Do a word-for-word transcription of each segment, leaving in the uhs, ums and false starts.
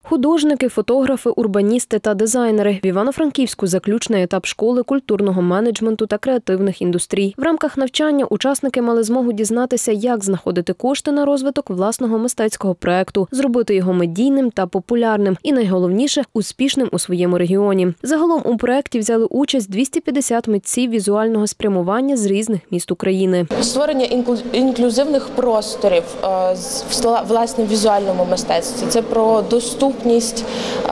Художники, фотографи, урбаністи та дизайнери. В Івано-Франківську заключний етап школи культурного менеджменту та креативних індустрій. В рамках навчання учасники мали змогу дізнатися, як знаходити кошти на розвиток власного мистецького проекту, зробити його медійним та популярним і, найголовніше, успішним у своєму регіоні. Загалом у проекті взяли участь двісті п'ятдесят митців візуального спрямування з різних міст України. Створення інклюзивних просторів в власне візуальному мистецтві. Це про доступність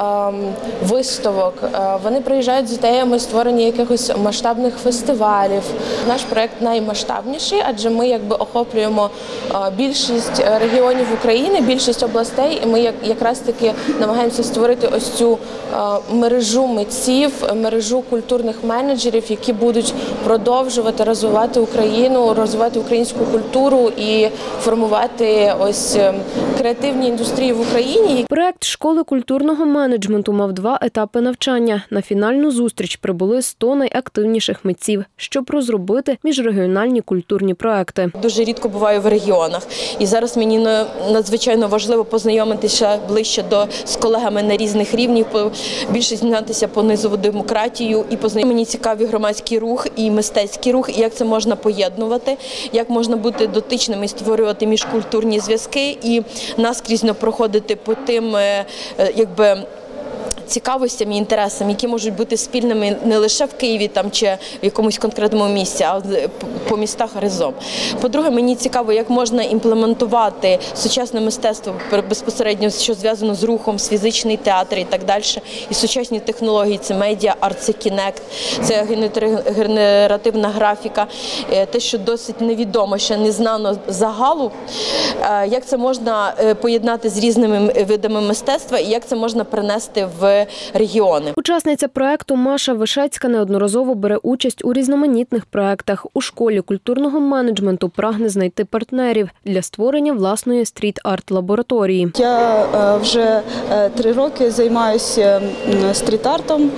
виставок. Вони приїжджають з ідеями створення якихось масштабних фестивалів. Наш проект наймасштабніший, адже ми якби охоплюємо більшість регіонів України, більшість областей, і ми якраз таки намагаємося створити ось цю мережу митців, мережу культурних менеджерів, які будуть продовжувати розвивати Україну, розвивати українську культуру і формувати ось креативні індустрії в Україні. Проект школи культурного менеджменту мав два етапи навчання. На фінальну зустріч прибули сто найактивніших митців, щоб розробити міжрегіональні культурні проекти. Дуже рідко буваю в регіонах. І зараз мені надзвичайно важливо познайомитися ближче до, з колегами на різних рівнях, більше знатися по низову демократію і познайомитися. Мені цікаві громадський рух і мистецький рух, і як це можна поєднувати, як можна бути дотичними і створювати міжкультурні зв'язки і наскрізно проходити по тим, якби, цікавостям і інтересам, які можуть бути спільними не лише в Києві там, чи в якомусь конкретному місці, а по містах разом. По-друге, мені цікаво, як можна імплементувати сучасне мистецтво безпосередньо, що зв'язано з рухом, з фізичний театр і так далі. І сучасні технології – це медіа, арт, це кінект, це генеративна графіка, те, що досить невідомо, ще не знано загалу, як це можна поєднати з різними видами мистецтва і як це можна принести в регіони. Учасниця проекту Маша Вишецька неодноразово бере участь у різноманітних проектах. У школі культурного менеджменту прагне знайти партнерів для створення власної стріт-арт-лабораторії. Я вже три роки займаюся стріт-артом,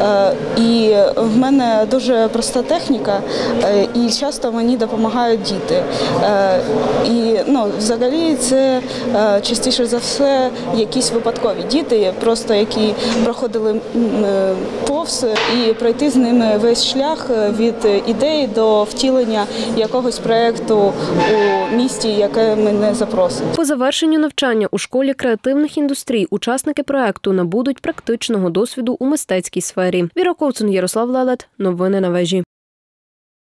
і в мене дуже проста техніка, і часто мені допомагають діти. І ну, взагалі це частіше за все якісь випадкові діти, просто які проходили повз, і пройти з ними весь шлях від ідеї до втілення якогось проєкту у місті, яке мене запросить. По завершенню навчання у школі креативних індустрій учасники проєкту набудуть практичного досвіду у мистецькій сфері. Віра Ковцун, Ярослав Лелет. Новини на вежі.